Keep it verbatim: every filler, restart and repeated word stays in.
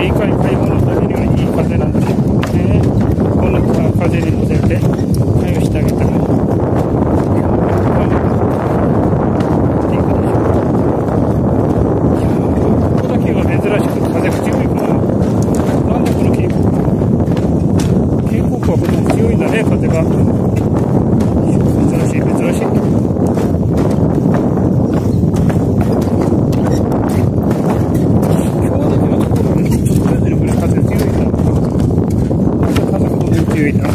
いかに買い物されるようにいい風なんですけどね。この風に乗せて対応してあげたら、っていうことでしょう。ここだけは珍しく風が強いから、なんだこの渓谷。渓谷はこんなに強いんだね、風が。珍しい、珍しい。強いな。